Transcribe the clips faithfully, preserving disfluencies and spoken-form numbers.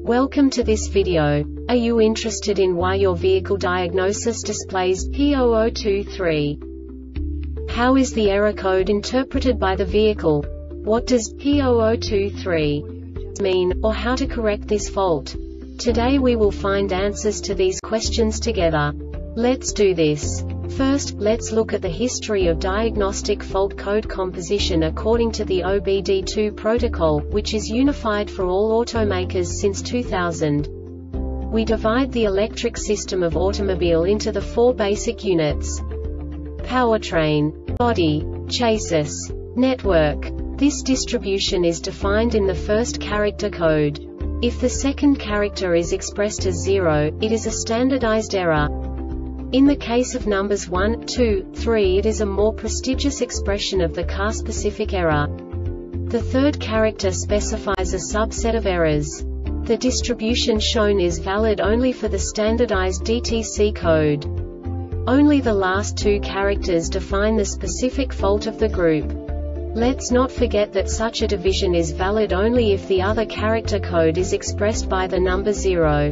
Welcome to this video. Are you interested in why your vehicle diagnosis displays P zero zero two three? How is the error code interpreted by the vehicle? What does P zero zero two three mean, or how to correct this fault? Today we will find answers to these questions together. Let's do this. First, let's look at the history of diagnostic fault code composition according to the O B D two protocol, which is unified for all automakers since two thousand. We divide the electric system of automobile into the four basic units: powertrain, body, chassis, network. This distribution is defined in the first character code. If the second character is expressed as zero, it is a standardized error. In the case of numbers one, two, three, it is a more prestigious expression of the car-specific error. The third character specifies a subset of errors. The distribution shown is valid only for the standardized D T C code. Only the last two characters define the specific fault of the group. Let's not forget that such a division is valid only if the other character code is expressed by the number zero.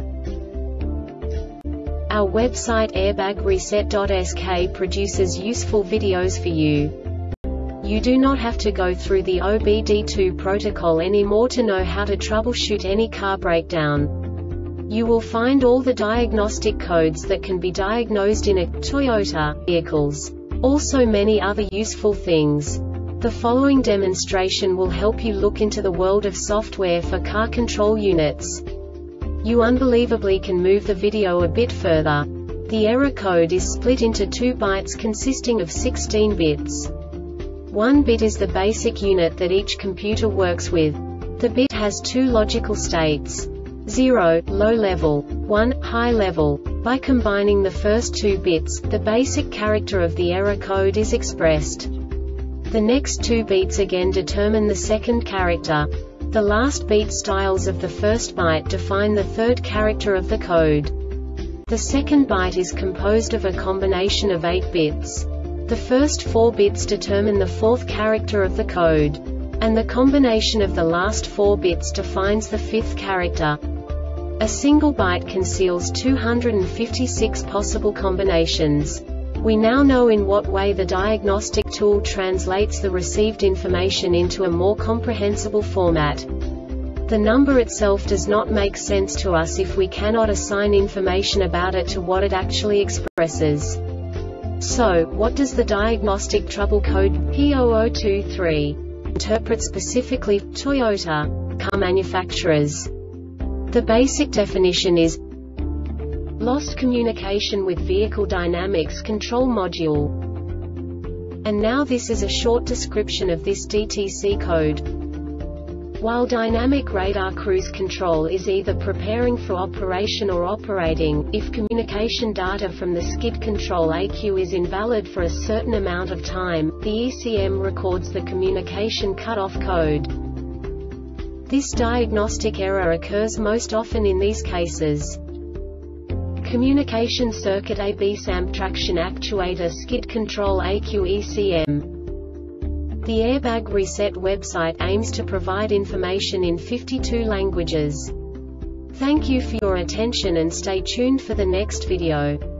Our website airbag reset dot S K produces useful videos for you. You do not have to go through the O B D two protocol anymore to know how to troubleshoot any car breakdown. You will find all the diagnostic codes that can be diagnosed in a Toyota vehicles. Also many other useful things. The following demonstration will help you look into the world of software for car control units. You unbelievably can move the video a bit further. The error code is split into two bytes consisting of sixteen bits. One bit is the basic unit that each computer works with. The bit has two logical states: zero, low level, one, high level. By combining the first two bits, the basic character of the error code is expressed. The next two bits again determine the second character. The last beat styles of the first byte define the third character of the code. The second byte is composed of a combination of eight bits. The first four bits determine the fourth character of the code. And the combination of the last four bits defines the fifth character. A single byte conceals two hundred fifty-six possible combinations. We now know in what way the diagnostic tool translates the received information into a more comprehensible format. The number itself does not make sense to us if we cannot assign information about it to what it actually expresses. So, what does the diagnostic trouble code P zero zero two three interpret specifically for Toyota car manufacturers? The basic definition is lost communication with vehicle dynamics control module. And now this is a short description of this D T C code. While dynamic radar cruise control is either preparing for operation or operating, if communication data from the skid control A Q is invalid for a certain amount of time, the E C M records the communication cutoff code. This diagnostic error occurs most often in these cases: communication circuit A B S A M traction actuator skid control A Q E C M. The Airbag Reset website aims to provide information in fifty-two languages. Thank you for your attention and stay tuned for the next video.